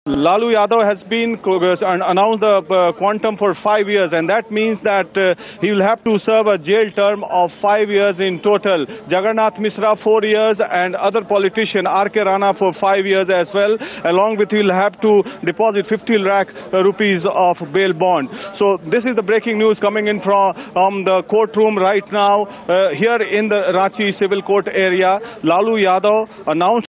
Lalu Yadav has been announced the quantum for 5 years, and that means that he will have to serve a jail term of 5 years in total. Jagannath Mishra 4 years, and other politician R.K. Rana for 5 years as well. Along with, he will have to deposit 50 lakh rupees of bail bond. So this is the breaking news coming in from the courtroom right now here in the Ranchi Civil Court area. Lalu Yadav announced